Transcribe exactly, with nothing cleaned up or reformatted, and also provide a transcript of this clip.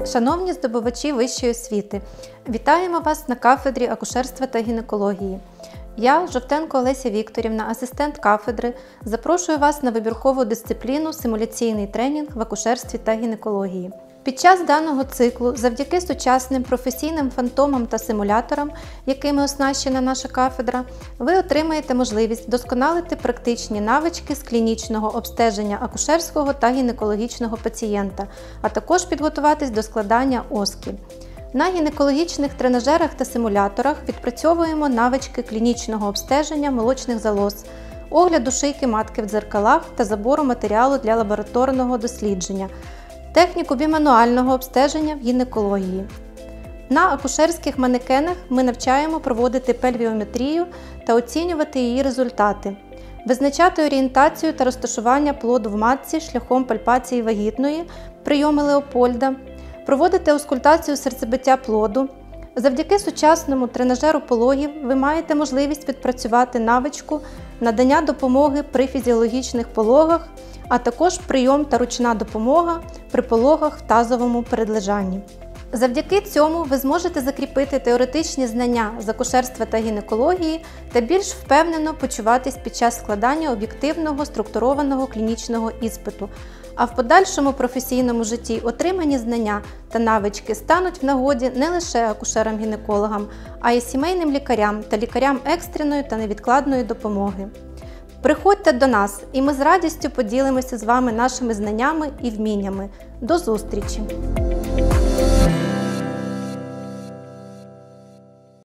Шановні здобувачі вищої освіти, вітаємо вас на кафедрі акушерства та гінекології. Я, Жовтенко Олеся Вікторівна, асистент кафедри, запрошую вас на вибіркову дисципліну «Симуляційний тренінг в акушерстві та гінекології». Під час даного циклу, завдяки сучасним професійним фантомам та симуляторам, якими оснащена наша кафедра, ви отримаєте можливість вдосконалити практичні навички з клінічного обстеження акушерського та гінекологічного пацієнта, а також підготуватись до складання ОСКІ. На гінекологічних тренажерах та симуляторах відпрацьовуємо навички клінічного обстеження молочних залоз, огляду шийки матки в дзеркалах та забору матеріалу для лабораторного дослідження, техніку бімануального обстеження в гінекології. На акушерських манекенах ми навчаємо проводити пельвіометрію та оцінювати її результати, визначати орієнтацію та розташування плоду в матці шляхом пальпації вагітної, прийоми Леопольда, проводити аускультацію серцебиття плоду. Завдяки сучасному тренажеру пологів ви маєте можливість відпрацювати навичку надання допомоги при фізіологічних пологах, а також прийом та ручна допомога при пологах в тазовому передлежанні. Завдяки цьому ви зможете закріпити теоретичні знання з акушерства та гінекології та більш впевнено почуватись під час складання об'єктивного структурованого клінічного іспиту, а в подальшому професійному житті отримані знання та навички стануть в нагоді не лише акушерам-гінекологам, а й сімейним лікарям та лікарям екстреної та невідкладної допомоги. Приходьте до нас, і ми з радістю поділимося з вами нашими знаннями і вміннями. До зустрічі!